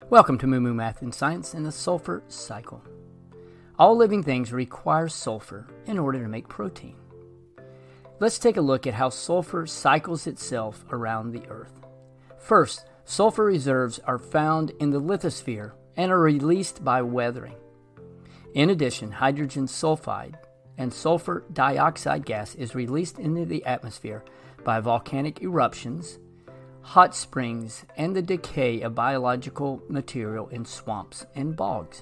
Welcome to MooMooMath in Science and the Sulfur Cycle. All living things require sulfur in order to make protein. Let's take a look at how sulfur cycles itself around the Earth. First, sulfur reserves are found in the lithosphere and are released by weathering. In addition, hydrogen sulfide and sulfur dioxide gas is released into the atmosphere by volcanic eruptions, hot springs, and the decay of biological material in swamps and bogs.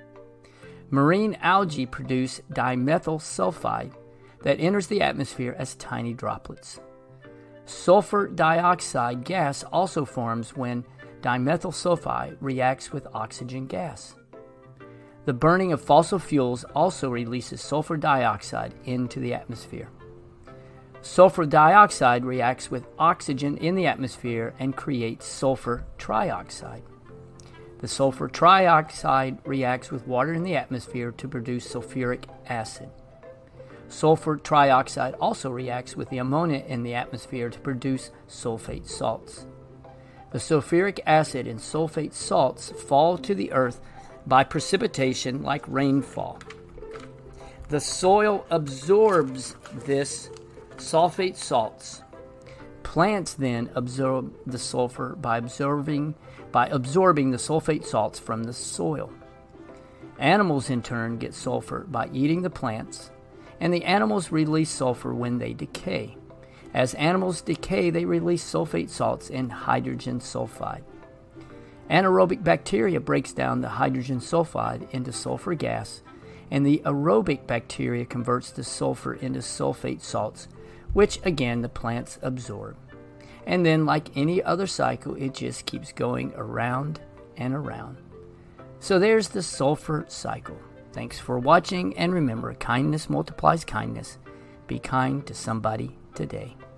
Marine algae produce dimethyl sulfide that enters the atmosphere as tiny droplets. Sulfur dioxide gas also forms when dimethyl sulfide reacts with oxygen gas. The burning of fossil fuels also releases sulfur dioxide into the atmosphere. Sulfur dioxide reacts with oxygen in the atmosphere and creates sulfur trioxide. The sulfur trioxide reacts with water in the atmosphere to produce sulfuric acid. Sulfur trioxide also reacts with the ammonia in the atmosphere to produce sulfate salts. The sulfuric acid and sulfate salts fall to the earth by precipitation like rainfall. The soil absorbs this sulfate salts. Plants then absorb the sulfur by absorbing the sulfate salts from the soil. Animals in turn get sulfur by eating the plants, and the animals release sulfur when they decay. As animals decay, they release sulfate salts and hydrogen sulfide. Anaerobic bacteria breaks down the hydrogen sulfide into sulfur gas, and the aerobic bacteria converts the sulfur into sulfate salts, which again the plants absorb. And then, like any other cycle, it just keeps going around and around. So there's the sulfur cycle. Thanks for watching, and remember, kindness multiplies kindness. Be kind to somebody today.